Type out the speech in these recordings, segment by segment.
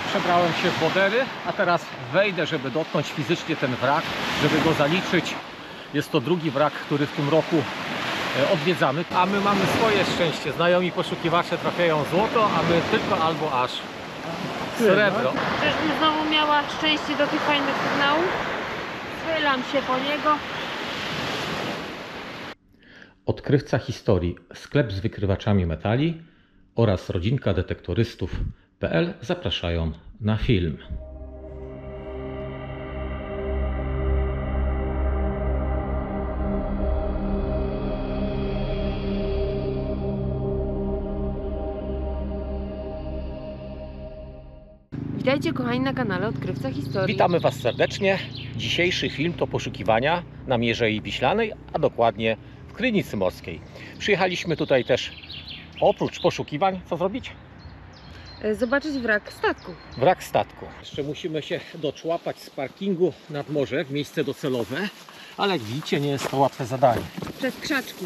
Przebrałem się w wodery, a teraz wejdę, żeby dotknąć fizycznie ten wrak, żeby go zaliczyć. Jest to drugi wrak, który w tym roku odwiedzamy, a my mamy swoje szczęście. Znajomi poszukiwacze trafiają złoto, a my tylko albo aż srebro. Czyżbym znowu miała szczęście do tych fajnych sygnałów? Schylam się po niego. Odkrywca historii, sklep z wykrywaczami metali oraz rodzinka detektorystów.pl zapraszają na film. Witajcie kochani na kanale Odkrywca Historii. Witamy Was serdecznie. Dzisiejszy film to poszukiwania na Mierzei Wiślanej, a dokładnie w Krynicy Morskiej. Przyjechaliśmy tutaj też oprócz poszukiwań, co zrobić? Zobaczyć wrak statku. Wrak statku. Jeszcze musimy się doczłapać z parkingu nad morze w miejsce docelowe, ale jak widzicie, nie jest to łatwe zadanie. Przez krzaczki.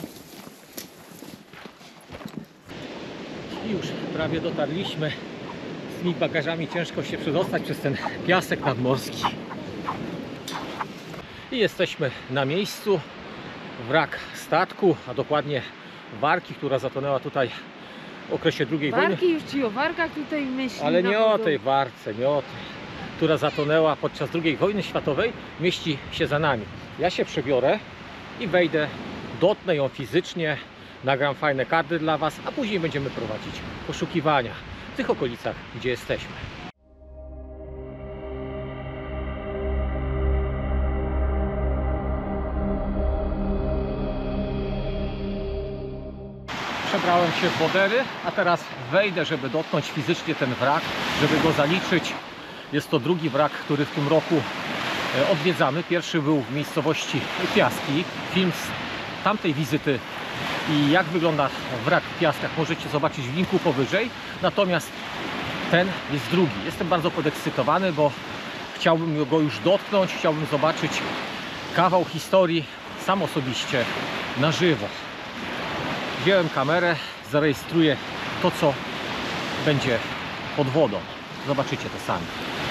Już prawie dotarliśmy. Z tymi bagażami ciężko się przedostać przez ten piasek nadmorski. I jesteśmy na miejscu. Wrak statku, a dokładnie warki, która zatonęła tutaj w okresie II wojny. Warki, już ci o warkach tutaj myśli. Ale nie o tej warce, nie o tej, która zatonęła podczas II wojny światowej, mieści się za nami. Ja się przebiorę i wejdę, dotknę ją fizycznie, nagram fajne kadry dla Was, a później będziemy prowadzić poszukiwania w tych okolicach, gdzie jesteśmy. Przebrałem się w wodery, a teraz wejdę, żeby dotknąć fizycznie ten wrak, żeby go zaliczyć. Jest to drugi wrak, który w tym roku odwiedzamy. Pierwszy był w miejscowości Piaski. Film z tamtej wizyty i jak wygląda wrak w Piaskach możecie zobaczyć w linku powyżej. Natomiast ten jest drugi. Jestem bardzo podekscytowany, bo chciałbym go już dotknąć, chciałbym zobaczyć kawał historii sam osobiście na żywo. Wziąłem kamerę, zarejestruję to, co będzie pod wodą. Zobaczycie to sami.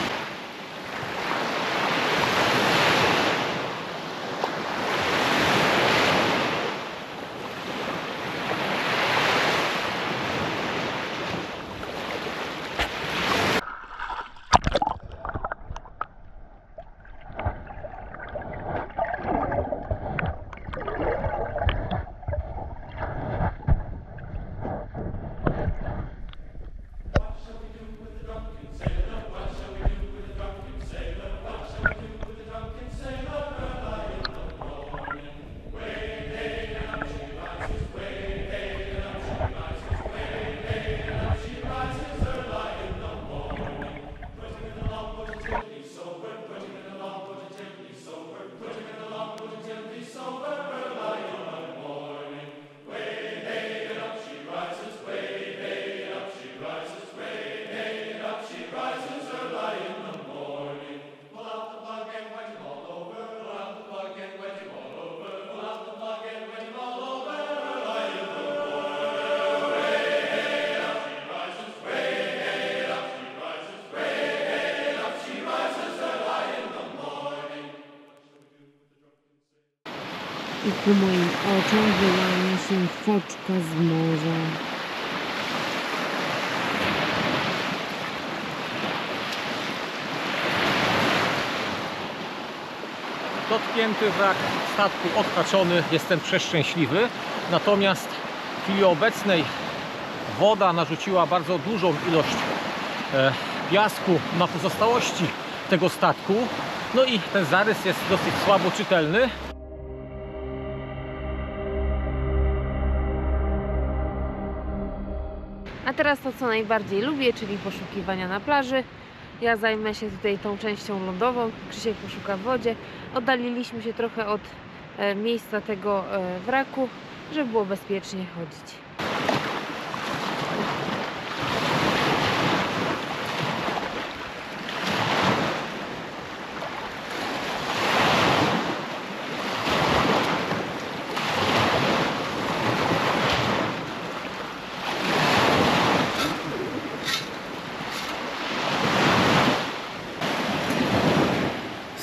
I ku moim oczom wyłania się foczka z morza. Dotknięty wrak statku, odhaczony, jestem przeszczęśliwy. Natomiast w chwili obecnej woda narzuciła bardzo dużą ilość piasku na pozostałości tego statku. No i ten zarys jest dosyć słabo czytelny. A teraz to, co najbardziej lubię, czyli poszukiwania na plaży. Ja zajmę się tutaj tą częścią lądową, Krzysiek poszuka w wodzie. Oddaliliśmy się trochę od miejsca tego wraku, żeby było bezpiecznie chodzić.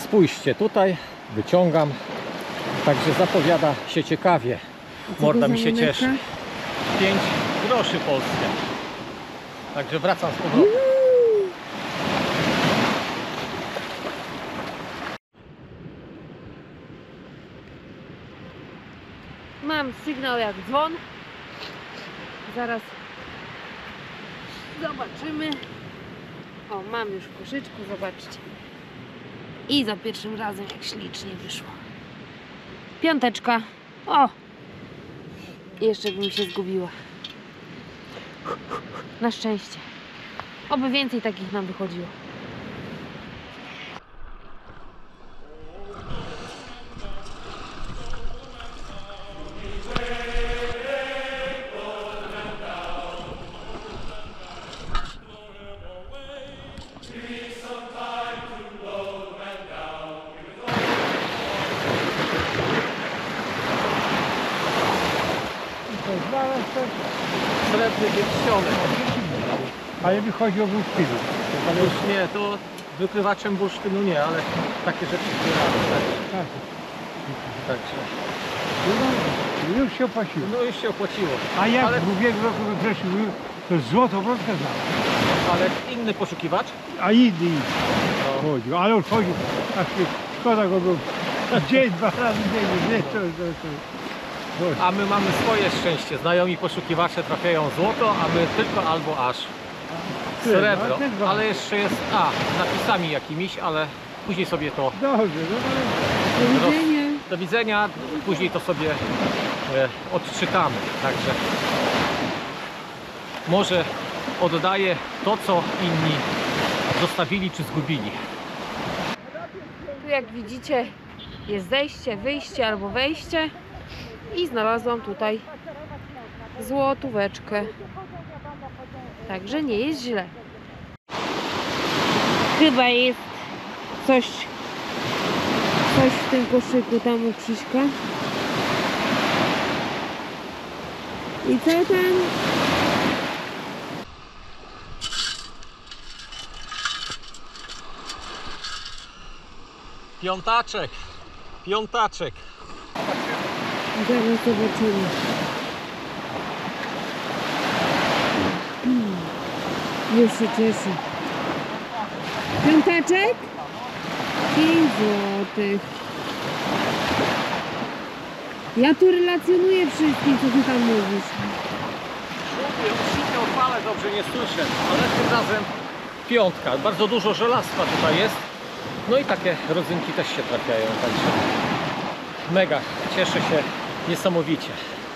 Spójrzcie, tutaj wyciągam, także zapowiada się ciekawie. Morda mi się cieszy. 5 groszy polskie. Także wracam z powrotem. Mam sygnał jak dzwon. Zaraz zobaczymy. O, mam już w koszyczku, zobaczcie. I za pierwszym razem jak ślicznie wyszło. 5. O! Jeszcze bym się zgubiła. Na szczęście. Oby więcej takich nam wychodziło. Srebrny pierścionek. Ale mi chodzi o bursztynu. Ale już nie, to wykrywaczem bursztynu nie, ale takie rzeczy zbieramy. Tak. Także No, już się opłaciło. no już się opłaciło. A jak Ale, w ubiegłym roku we wrześniu był, to złoto wrotkę znał. ale inny poszukiwacz. A inny No. chodził, ale on chodził. Aż się szkoda go było. Dzień, 2 razy dziennie, nie, to. A my mamy swoje szczęście. Znajomi poszukiwacze trafiają złoto, a my tylko albo aż srebro. Ale jeszcze jest napisami jakimiś, ale później sobie to Dobrze, no, Do widzenia. do widzenia, później to sobie odczytamy. Także może oddaję to, co inni zostawili czy zgubili. Tu jak widzicie jest zejście, wyjście albo wejście. I znalazłam tutaj złotóweczkę. Także nie jest źle. Chyba jest coś w tym koszyku tam u Krzyśka. I co tam? Piątaczek, piątaczek. Zaraz zobaczymy. Już się cieszę. Piątaczek? 5 złotych. Ja tu relacjonuję wszystkim, co ty tam mówisz. Sitę odpalę, dobrze nie słyszę, ale tym razem piątka. Bardzo dużo żelastwa tutaj jest. No i takie rodzynki też się trafiają, także mega, cieszę się niesamowicie.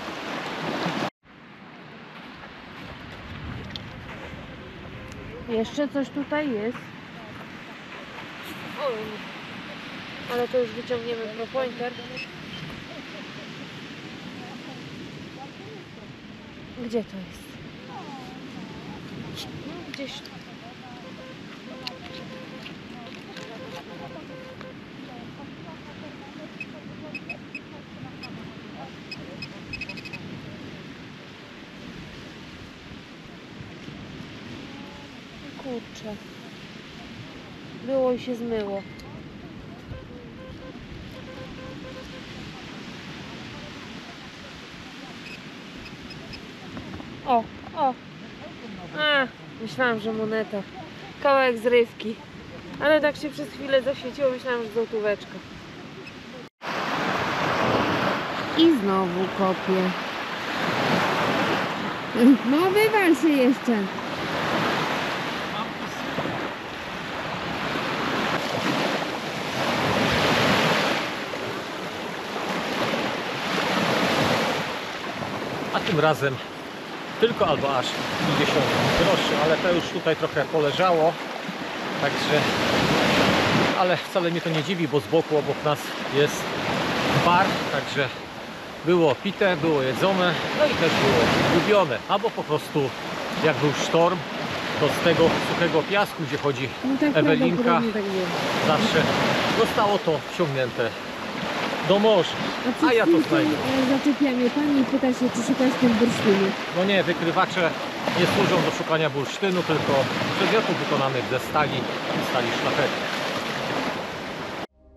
Jeszcze coś tutaj jest. Oj, ale to już wyciągniemy pro pointer. Gdzie to jest? No, gdzieś tu. Kurczę. Było i się zmyło. O. Myślałam, że moneta. Kawałek zrywki. Ale tak się przez chwilę zaświeciło, myślałam, że złotóweczka. I znowu kopię. No wywal się jeszcze. A tym razem tylko albo aż 50 groszy, ale to już tutaj trochę poleżało, także, ale wcale mnie to nie dziwi, bo z boku obok nas jest bar, także było pite, było jedzone, no i też było lubione, albo po prostu jak był sztorm, to z tego suchego piasku, gdzie chodzi No tak Ewelinka, prawdopodobnie tak było. zawsze zostało to wciągnięte do morza, a ja to znajdę. Zaczepia mnie pani i pyta się, czy szukasz tym bursztynu. No nie, wykrywacze nie służą do szukania bursztynu, tylko przedmiotów wykonanych ze stali i stali szlachetnej.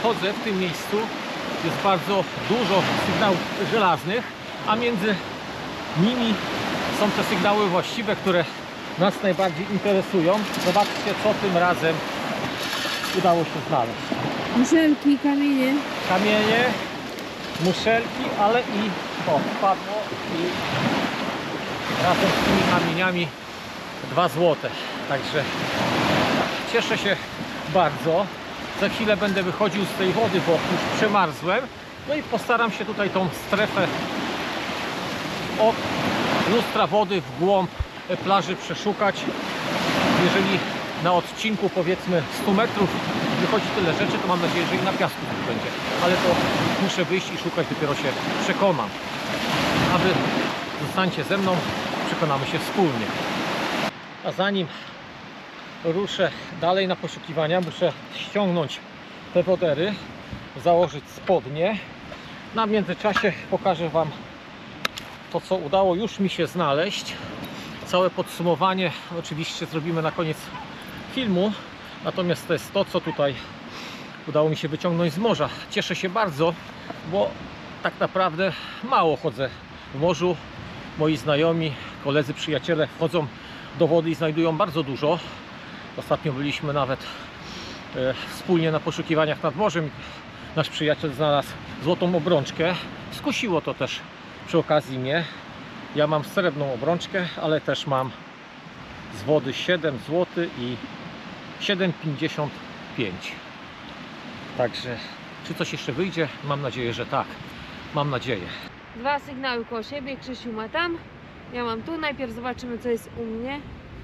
chodzę w tym miejscu, jest bardzo dużo sygnałów żelaznych, a między nimi są te sygnały właściwe, które nas najbardziej interesują. Zobaczcie, co tym razem udało się znaleźć. Muszelki, kamienie. Kamienie, muszelki, ale i wpadło i razem z tymi kamieniami 2 złote. Także cieszę się bardzo. Za chwilę będę wychodził z tej wody, bo już przemarzłem. No i postaram się tutaj tą strefę od lustra wody w głąb plaży przeszukać. Jeżeli na odcinku powiedzmy 100 metrów wychodzi tyle rzeczy, to mam nadzieję, że i na piasku tak będzie. Ale to muszę wyjść i szukać, dopiero się przekonam. A wy zostańcie ze mną, przekonamy się wspólnie. A zanim ruszę dalej na poszukiwania, muszę ściągnąć te wodery, założyć spodnie. Na międzyczasie pokażę wam to, co udało już mi się znaleźć. Całe podsumowanie oczywiście zrobimy na koniec filmu, natomiast to jest to, co tutaj udało mi się wyciągnąć z morza. Cieszę się bardzo, bo tak naprawdę mało chodzę w morzu. Moi znajomi, koledzy, przyjaciele wchodzą do wody i znajdują bardzo dużo. Ostatnio byliśmy nawet wspólnie na poszukiwaniach nad morzem. Nasz przyjaciel znalazł złotą obrączkę. Skusiło to też przy okazji mnie. Ja mam srebrną obrączkę, ale też mam z wody 7 zł i 7,55. Także czy coś jeszcze wyjdzie? Mam nadzieję, że tak. Mam nadzieję. 2 sygnały koło siebie, Krzysiu ma tam, ja mam tu. Najpierw zobaczymy, co jest u mnie.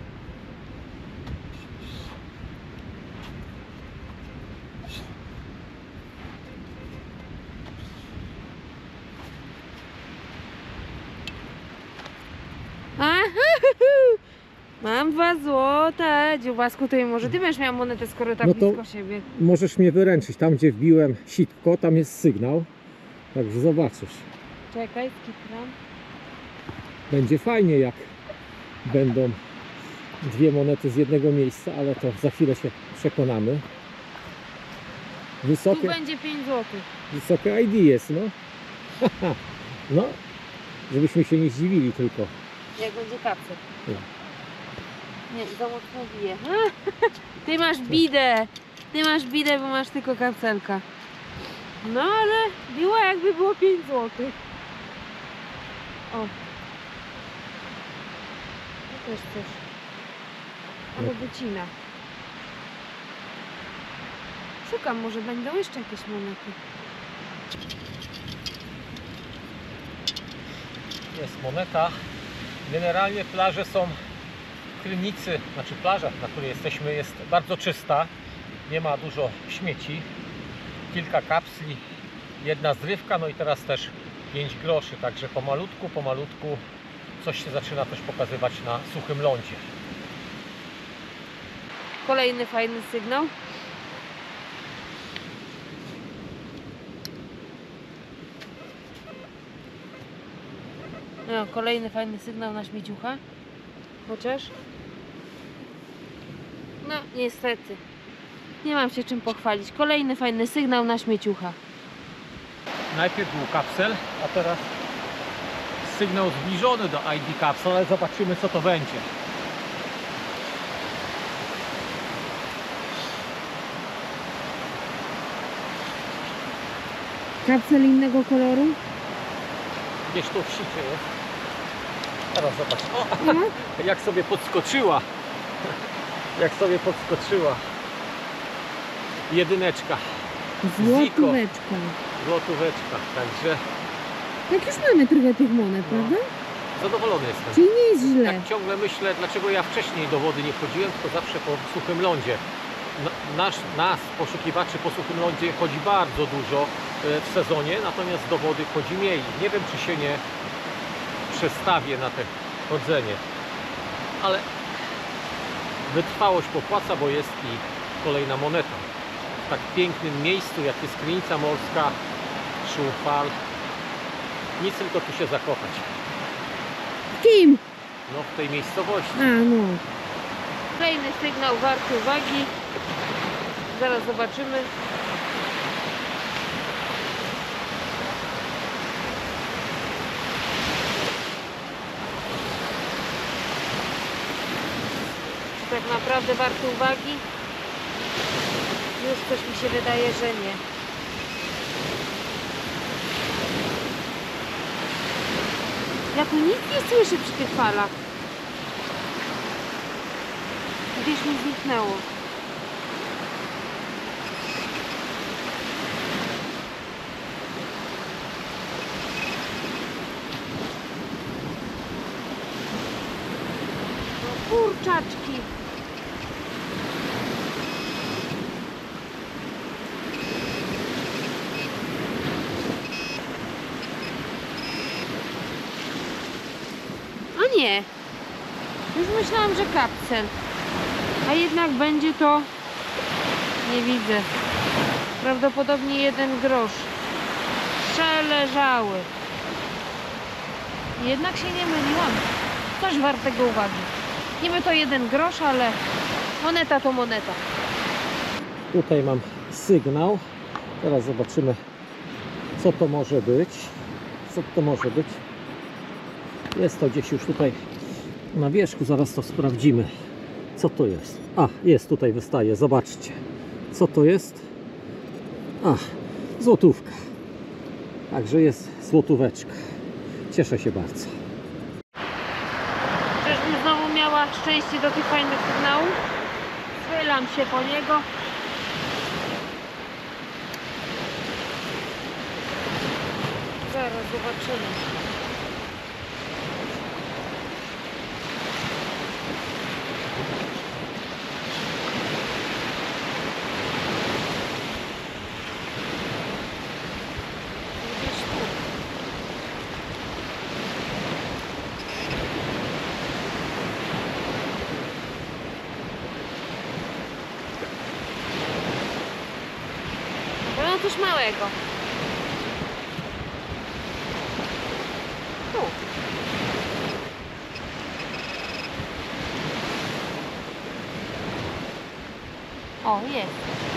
Mam 2 złote. Dziubasku, to może ty będziesz miał monetę, skoro tak No to blisko siebie. możesz mnie wyręczyć. Tam, gdzie wbiłem sitko, tam jest sygnał. Także zobaczysz. Czekaj, skitram. Będzie fajnie, jak będą 2 monety z jednego miejsca, ale to za chwilę się przekonamy. Tu Wysokie, będzie 5 zł. wysokie ID jest, no. No, żebyśmy się nie zdziwili tylko. Jak będzie kapsel. Nie. Nie, za mocno bije. Ty masz bidę. Ty masz bidę, bo masz tylko kapselka. No ale biło, jakby było 5 zł. O. To też coś. Albo wycina. Szukam, może będą jeszcze jakieś monety. Jest moneta. Generalnie plaże są w Krynicy, znaczy plaża, na której jesteśmy, jest bardzo czysta. Nie ma dużo śmieci. Kilka kapsli, 1 zrywka, no i teraz też 5 groszy. Także pomalutku coś się zaczyna też pokazywać na suchym lądzie. Kolejny fajny sygnał. No, kolejny fajny sygnał na śmieciucha. Chociaż... No, niestety. Nie mam się czym pochwalić. Kolejny fajny sygnał na śmieciucha. Najpierw był kapsel, a teraz sygnał zbliżony do ID kapsel, ale zobaczymy, co to będzie. Kapsel innego koloru? Gdzieś tu w sicie jest. Teraz zobacz. O, jak sobie podskoczyła. Jak sobie podskoczyła. Jedyneczka. Złotóweczka. Złotóweczka. Także Tak już mamy trochę tych monet, No. prawda? zadowolony jestem. Czyli nie jest źle. Tak ciągle myślę, dlaczego ja wcześniej do wody nie wchodziłem, tylko zawsze po suchym lądzie. Nas, poszukiwaczy po suchym lądzie, chodzi bardzo dużo w sezonie, natomiast do wody chodzi mniej. Nie wiem, czy się nie przestawię na te chodzenie, ale wytrwałość popłaca, bo jest i kolejna moneta. W tak pięknym miejscu, jak jest Krynica Morska, szum fal. Nic, tylko tu się zakochać. Kim? No, w tej miejscowości. A, no. Kolejny sygnał warty uwagi. Zaraz zobaczymy. tak naprawdę warty uwagi? Już coś mi się wydaje, że nie. Ja tu nic nie słyszę przy tych falach. Gdzieś mi zniknęło. No kurczaczki. A nie. Już myślałam, że kapsel. A jednak będzie to... Nie widzę. Prawdopodobnie 1 grosz. Przeleżały. Jednak się nie myliłam. Coś wartego uwagi. Niby to 1 grosz, ale moneta to moneta. Tutaj mam sygnał. Teraz zobaczymy, co to może być. Co to może być? Jest to gdzieś już tutaj na wierzchu. Zaraz to sprawdzimy. Co to jest? A, jest tutaj, wystaje. Zobaczcie. Co to jest? A, złotówka. Także jest złotóweczka. Cieszę się bardzo. Czyżbym znowu miała szczęście do tych fajnych sygnałów? Schylam się po niego. Zaraz zobaczymy. Gdzieś tu. No coś małego. Tu. O, jest.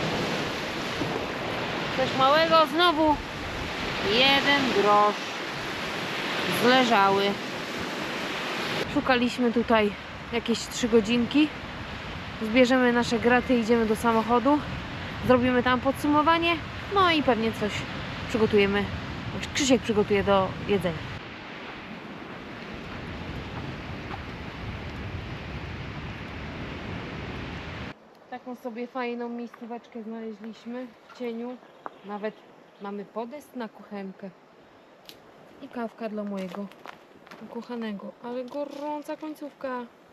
Coś małego, znowu 1 grosz. Zleżały. Szukaliśmy tutaj jakieś 3 godzinki. Zbierzemy nasze graty i idziemy do samochodu. Zrobimy tam podsumowanie. No i pewnie coś przygotujemy. Krzysiek przygotuje do jedzenia. Taką sobie fajną miejscóweczkę znaleźliśmy w cieniu. Nawet mamy podest na kuchenkę. I kawka dla mojego ukochanego. Ale gorąca końcówka.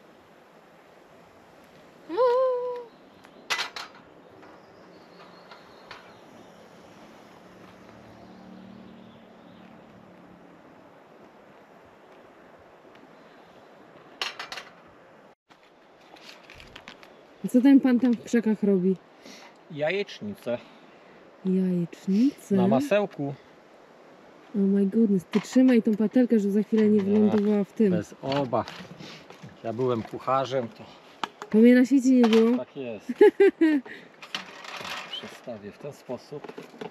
Co ten pan tam w krzakach robi? Jajecznicę Jajecznicę? na masełku. Oh my goodness, ty trzymaj tą patelkę, żeby za chwilę nie wylądowała w tym. Bez obaw. Jak ja byłem kucharzem, to To mnie na świecie nie było. tak jest. Przestawię w ten sposób.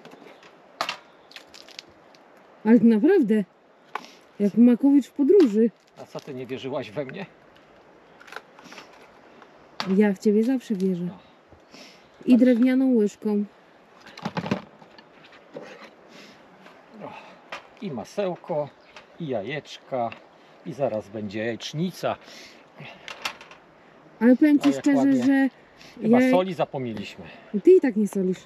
Ale to naprawdę, jak Makowicz w podróży. A co, ty nie wierzyłaś we mnie? Ja w ciebie zawsze wierzę. I drewnianą łyżką. I masełko, i jajeczka, i zaraz będzie jajecznica. Ale powiem ci O, jak szczerze, ładnie. że Chyba ja... soli zapomnieliśmy. Ty i tak nie solisz.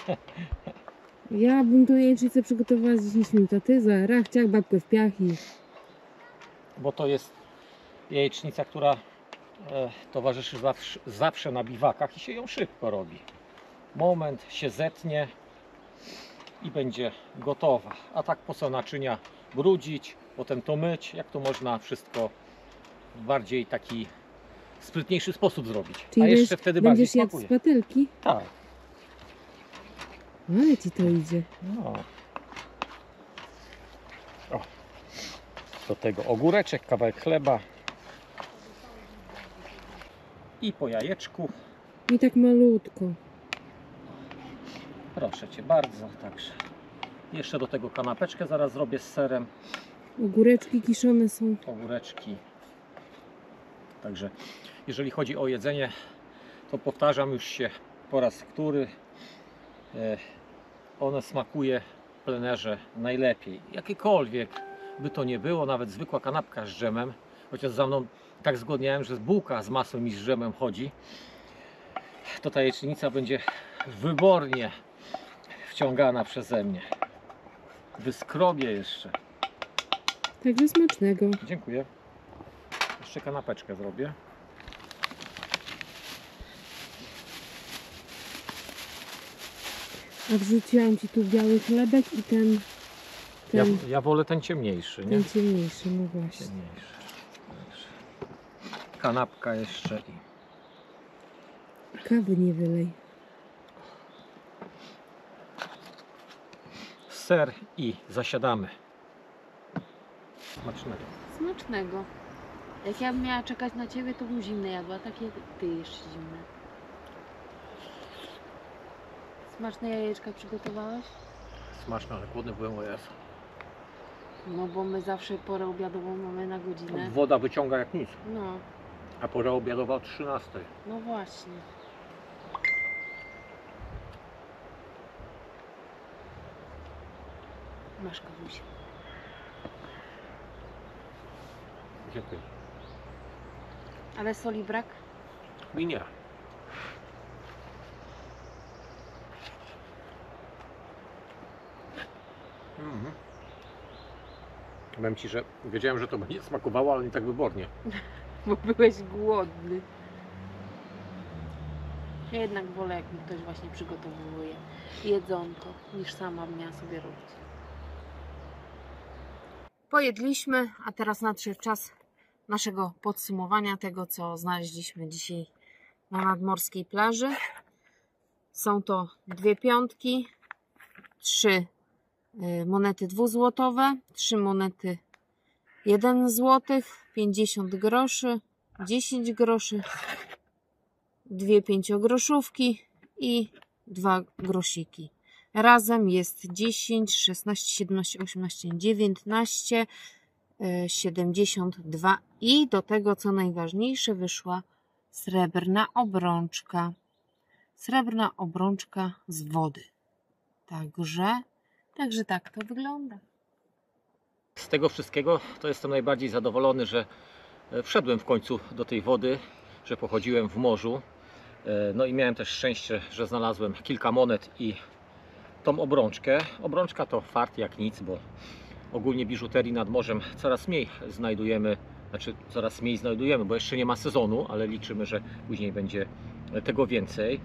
Ja bym tą jajecznicę przygotowała z 10 minut, a ty za rachciach, babkę w piach i... Bo to jest jajecznica, która towarzyszy zawsze na biwakach i się ją szybko robi. Moment, się zetnie i będzie gotowa. A tak po co naczynia brudzić, potem to myć, jak to można wszystko w bardziej taki sprytniejszy sposób zrobić. Czyli A jeszcze wtedy bardziej będziesz jadł smakuje. z patelki? Tak. Ale ci to idzie. No. O. Do tego ogóreczek, kawałek chleba. I po jajeczku. I tak malutko. Proszę Cię bardzo. Także jeszcze do tego kanapeczkę zaraz zrobię z serem. Ogóreczki kiszone są. Ogóreczki. Także jeżeli chodzi o jedzenie, to powtarzam już się po raz który, one smakuje w plenerze najlepiej. Jakiekolwiek by to nie było, nawet zwykła kanapka z dżemem, chociaż za mną tak zgodniałem, że bułka z masłem i z dżemem chodzi, to ta jajecznica będzie wybornie wciągana przeze mnie. Wyskrobię jeszcze. Także smacznego. Dziękuję. Jeszcze kanapeczkę zrobię. A wrzuciłam Ci tu biały chlebek i ten Ja wolę ten ciemniejszy, nie? ciemniejszy, no właśnie. Ciemniejszy. Także kanapka jeszcze i Kawy nie wylej. ser i zasiadamy. Smacznego. Smacznego. Jak ja bym miała czekać na Ciebie, to bym zimne jadła, takie Ty jeszcze zimne. Smaczne jajeczka przygotowałeś? Smaczne, ale głodny byłem o Jezu. No bo my zawsze porę obiadową mamy na godzinę. Woda wyciąga jak nic, No, a pora obiadowa o 13. no właśnie. Masz kawusie. Dziękuję. Ale soli brak? Mi nie. Powiem Ci, że wiedziałem, że to będzie smakowało, ale nie tak wybornie. Bo byłeś głodny. Ja jednak wolę, jak mi ktoś właśnie przygotowuje jedzonko, niż sama bym miała sobie robić. Pojedliśmy, a teraz nadszedł czas naszego podsumowania tego, co znaleźliśmy dzisiaj na nadmorskiej plaży. Są to 2 piątki, 3 monety 2-złotowe, 3 monety 1 zł, 50 groszy, 10 groszy, 2 5-groszówki i 2 grosiki. Razem jest 10, 16, 17, 18, 19, 72 i do tego, co najważniejsze, wyszła srebrna obrączka. Srebrna obrączka z wody. Także tak to wygląda. Z tego wszystkiego to jestem najbardziej zadowolony, że wszedłem w końcu do tej wody, że pochodziłem w morzu. No i miałem też szczęście, że znalazłem kilka monet i tą obrączkę. Obrączka to fart jak nic, bo ogólnie biżuterii nad morzem coraz mniej znajdujemy, bo jeszcze nie ma sezonu, ale liczymy, że później będzie tego więcej.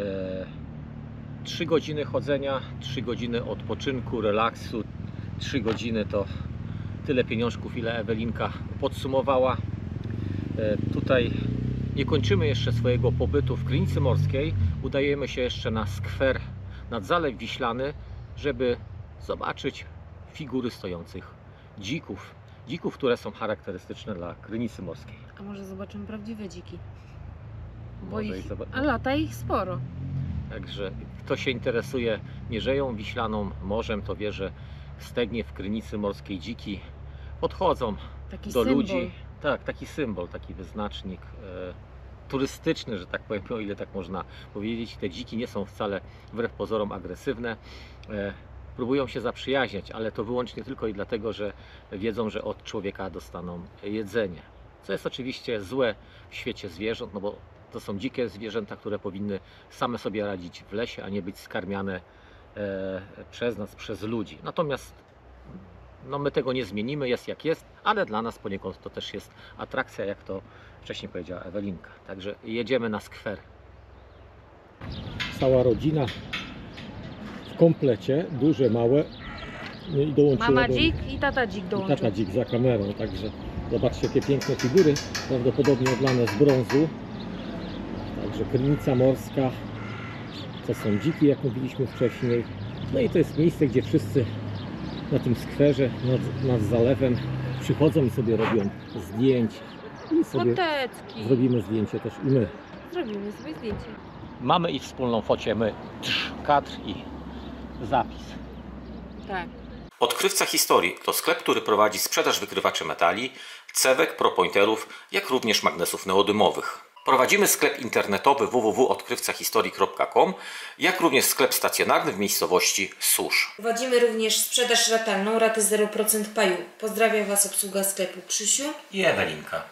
3 godziny chodzenia, 3 godziny odpoczynku, relaksu, 3 godziny to tyle pieniążków, ile Ewelinka podsumowała. Tutaj nie kończymy jeszcze swojego pobytu w Krynicy Morskiej. Udajemy się jeszcze na skwer nad Zalew Wiślany, żeby zobaczyć figury stojących dzików. Dzików, które są charakterystyczne dla Krynicy Morskiej. A może zobaczymy prawdziwe dziki? A lata ich sporo. Także kto się interesuje Mierzeją Wiślaną, morzem, to wie, że stegnie w Krynicy Morskiej dziki podchodzą Taki do symbol. ludzi. Tak, taki symbol, taki wyznacznik turystyczny, że tak powiem, o ile tak można powiedzieć. Te dziki nie są wcale wbrew pozorom agresywne. Próbują się zaprzyjaźniać, ale to wyłącznie tylko i dlatego, że wiedzą, że od człowieka dostaną jedzenie. Co jest oczywiście złe w świecie zwierząt, no bo to są dzikie zwierzęta, które powinny same sobie radzić w lesie, a nie być skarmiane przez nas, przez ludzi. Natomiast no, my tego nie zmienimy, jest jak jest, ale dla nas poniekąd to też jest atrakcja, jak to wcześniej powiedziała Ewelinka. Także jedziemy na skwer. Cała rodzina w komplecie, duże, małe. No i dołączyła Mama dzik i tata dzik dołączył. Tata dzik za kamerą, także zobaczcie, jakie piękne figury, prawdopodobnie odlane z brązu. Także Krynica Morska, to są dziki, jak mówiliśmy wcześniej. No i to jest miejsce, gdzie wszyscy na tym skwerze nad zalewem przychodzą i sobie robią zdjęcia. I sobie Foteczki. zrobimy zdjęcie też i my. Zrobimy sobie zdjęcie. Mamy i wspólną focie, my kadr i zapis. Tak. Odkrywca Historii to sklep, który prowadzi sprzedaż wykrywaczy metali, cewek, propointerów, jak również magnesów neodymowych. Prowadzimy sklep internetowy www.odkrywcahistorii.com, jak również sklep stacjonarny w miejscowości Susz. Prowadzimy również sprzedaż ratalną, raty 0% paju. Pozdrawiam Was obsługa sklepu Krzysiu I Ewelinka.